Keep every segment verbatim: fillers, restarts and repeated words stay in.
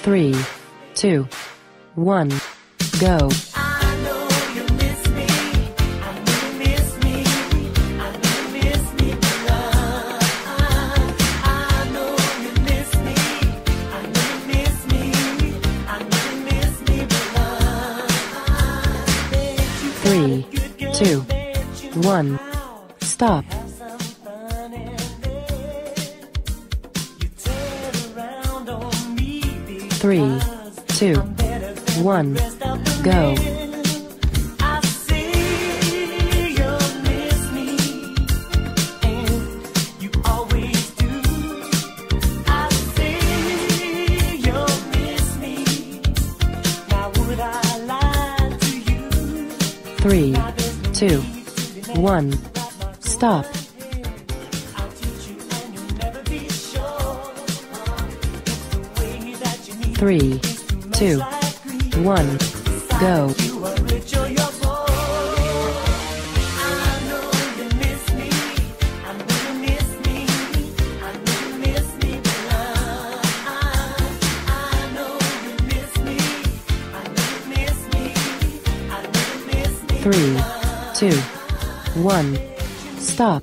Three, two, one, go. Three, two, one, stop. Three, two, one, go. Three, two, one, stop. Three, two, one, go. Three, two, one, stop.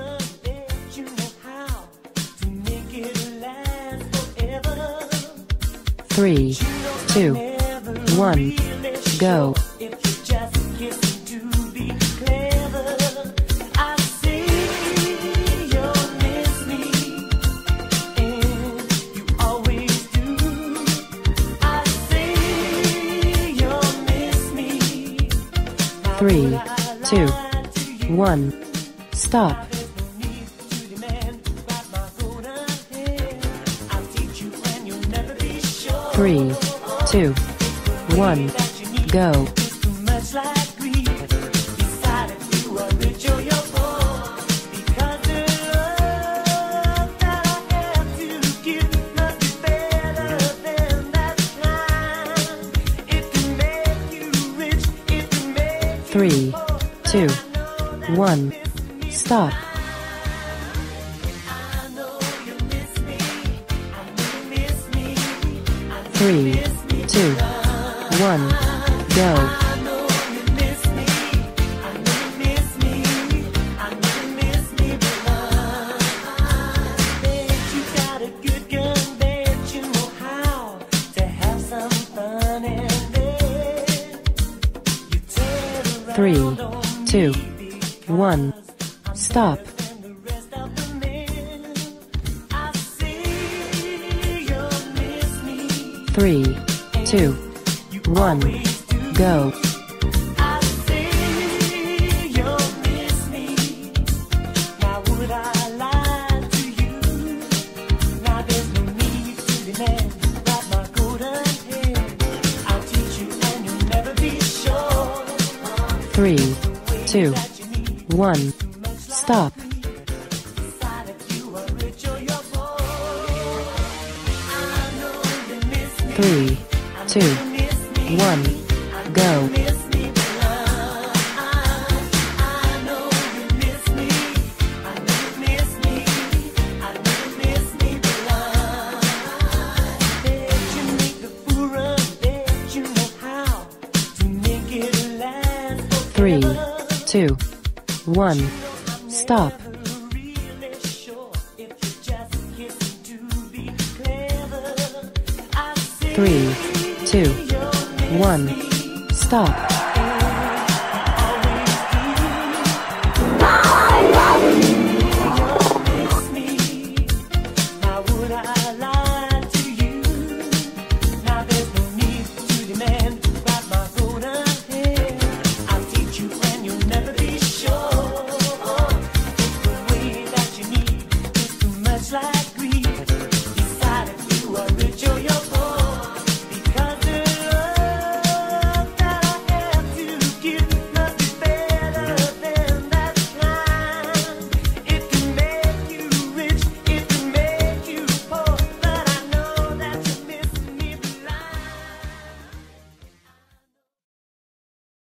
Three, two, one, go. Three, two, one, stop. Three, two, one, go. Three, two, one, stop. Three, two, one, go. Three, two, one, stop. Three, two, one, go. Three, two, one, stop. Three, two, one, go. Three, two, one, stop. Three, two, one, stop.